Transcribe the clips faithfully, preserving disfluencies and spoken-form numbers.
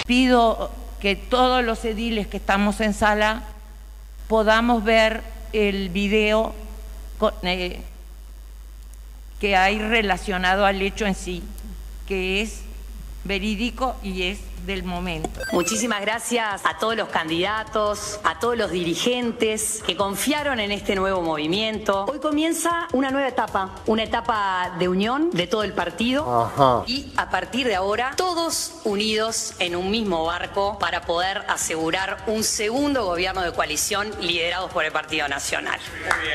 Pido que todos los ediles que estamos en sala podamos ver el video con, eh, que hay relacionado al hecho en sí, que es verídico y es del momento. Muchísimas gracias a todos los candidatos, a todos los dirigentes que confiaron en este nuevo movimiento. Hoy comienza una nueva etapa, una etapa de unión de todo el partido. Ajá. Y a partir de ahora, todos unidos en un mismo barco para poder asegurar un segundo gobierno de coalición liderados por el Partido Nacional. Muy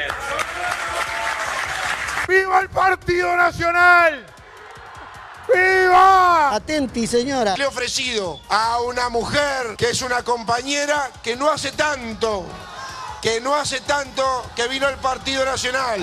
bien. ¡Viva el Partido Nacional! ¡Viva! Atenti, señora. Le he ofrecido a una mujer que es una compañera que no hace tanto, que no hace tanto que vino al Partido Nacional.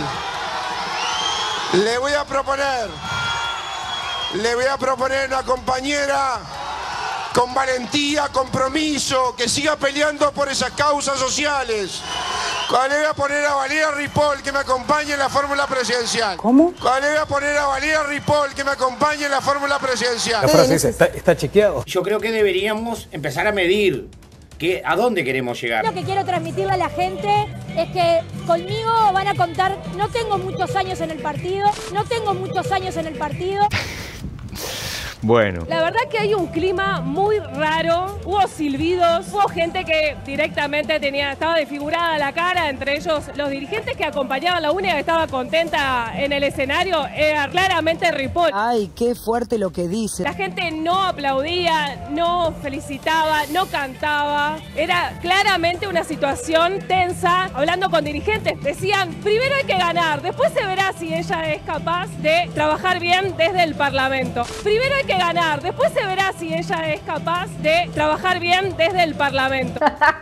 Le voy a proponer, le voy a proponer una compañera con valentía, compromiso, que siga peleando por esas causas sociales. Le voy a poner a Valeria Ripoll que me acompañe en la fórmula presidencial. ¿Cómo? Le voy a poner a Valeria Ripoll que me acompañe en la fórmula presidencial. La frase esa, ¿está, está chequeado? Yo creo que deberíamos empezar a medir que, a dónde queremos llegar. Lo que quiero transmitirle a la gente es que conmigo van a contar, no tengo muchos años en el partido, no tengo muchos años en el partido. Bueno. La verdad que hay un clima muy raro, hubo silbidos, hubo gente que directamente tenía, estaba desfigurada la cara, entre ellos los dirigentes que acompañaban, la única que estaba contenta en el escenario era claramente Ripoll. Ay, qué fuerte lo que dice. La gente no aplaudía, no felicitaba, no cantaba, era claramente una situación tensa. Hablando con dirigentes decían, primero hay que ganar, después se verá si ella es capaz de trabajar bien desde el Parlamento. Primero hay que ganar, después se verá si ella es capaz de trabajar bien desde el Parlamento.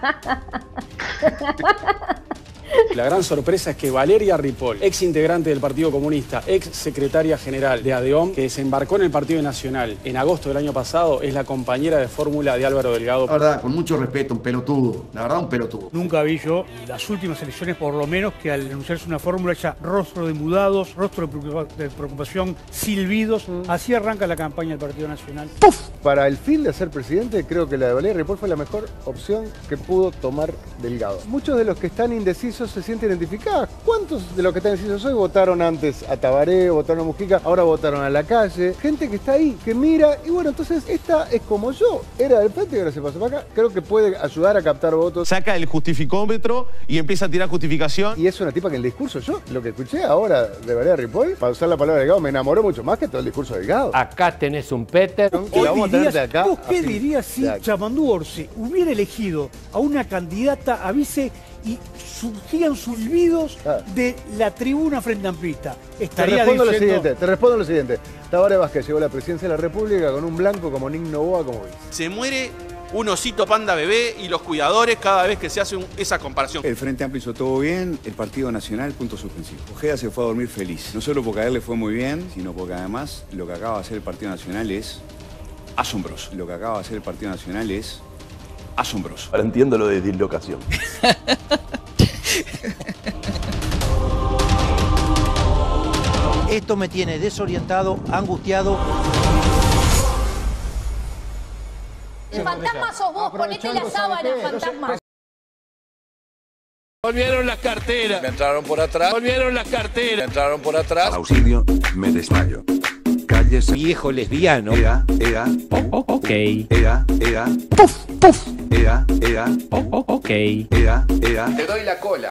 La gran sorpresa es que Valeria Ripoll, ex integrante del Partido Comunista, ex secretaria general de ADEOM, que desembarcó en el Partido Nacional en agosto del año pasado, es la compañera de fórmula de Álvaro Delgado. La verdad, con mucho respeto, un pelotudo. La verdad, un pelotudo. Nunca vi yo, las últimas elecciones por lo menos, que al anunciarse una fórmula haya rostro de mudados, rostro de preocupación, silbidos. Mm. Así arranca la campaña del Partido Nacional. ¡Puf! Para el fin de ser presidente, creo que la de Valeria Ripoll fue la mejor opción que pudo tomar Delgado. Muchos de los que están indecisos se sienten identificados. ¿Cuántos de los que están indecisos hoy votaron antes a Tabaré, votaron a Mujica, ahora votaron a Lacalle? Gente que está ahí, que mira, y bueno, entonces esta es como yo. Era del frente y ahora se pasó para acá. Creo que puede ayudar a captar votos. Saca el justificómetro y empieza a tirar justificación. Y es una tipa que en el discurso, yo lo que escuché ahora de Valeria Ripoll, para usar la palabra Delgado, me enamoró mucho más que todo el discurso de Delgado. Acá tenés un Peter. Hoy dirías, acá ¿vos qué dirías si Yamandú Orsi hubiera elegido a una candidata a vice y surgían silbidos ah. de la tribuna frente amplista? Estaría te respondo diciendo... lo siguiente, te respondo lo siguiente. Tabaré Vázquez llegó a la presidencia de la República con un blanco como Nick Novoa como vice. Se muere un osito panda bebé y los cuidadores cada vez que se hace un, esa comparación. El Frente Amplio hizo todo bien, el Partido Nacional, punto suspensivo. Ojeda se fue a dormir feliz. No solo porque a él le fue muy bien, sino porque además lo que acaba de hacer el Partido Nacional es asombroso. Lo que acaba de hacer el Partido Nacional es asombroso. Ahora entiendo lo de dislocación. Esto me tiene desorientado, angustiado. El fantasma sos vos, ponete la sábana, fantasma. Volvieron las carteras. Me entraron por atrás. Volvieron las carteras. Me entraron por atrás. Al auxilio, me desmayo. Calles. Viejo lesbiano. Ea, ea. Oh, oh, ok. Ea, ea. Puf, puf. Ea, ea. Oh, oh, ok. Ea, ea. Te doy la cola.